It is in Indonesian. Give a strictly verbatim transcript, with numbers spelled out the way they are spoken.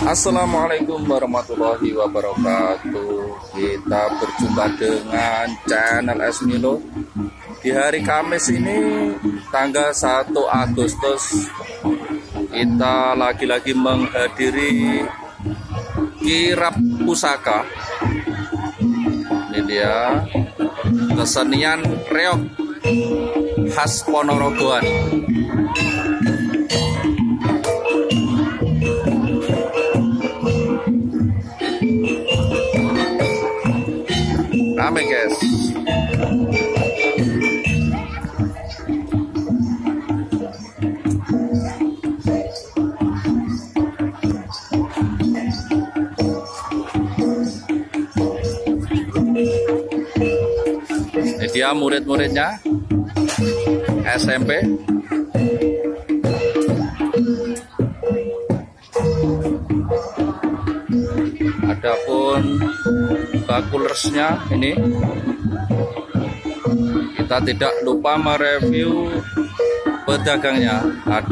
Assalamualaikum warahmatullahi wabarakatuh. Kita berjumpa dengan channel Esmilo di hari Kamis ini, tanggal satu Agustus. Kita lagi-lagi menghadiri kirab pusaka. Ini dia kesenian reog khas Ponorogoan. Rame guys. Ini dia murid-muridnya S M P. Adapun bakulersnya ini, kita tidak lupa mereview pedagangnya.